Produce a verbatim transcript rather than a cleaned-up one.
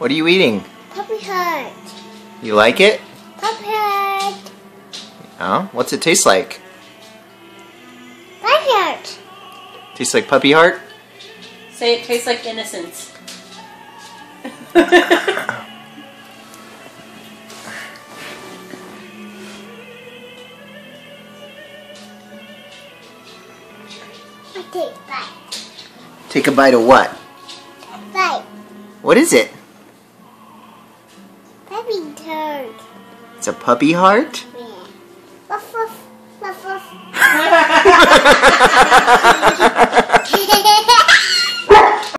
What are you eating? Puppy heart. You like it? Puppy heart. Oh, what's it taste like? Puppy heart. Tastes like puppy heart? Say it tastes like innocence. I take a bite. Take a bite of what? Bite. What is it? Puppy heart. It's a puppy heart? Yeah. Woof woof. Woof woof.